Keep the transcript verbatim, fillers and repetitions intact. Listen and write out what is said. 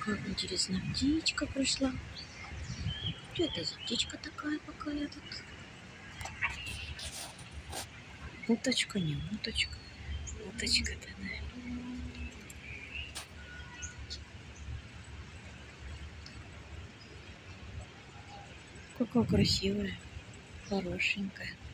Как интересно, птичка пришла. Что это за птичка такая, пока я тут? Уточка, не уточка. Уточка-то, да. Какая красивая, хорошенькая.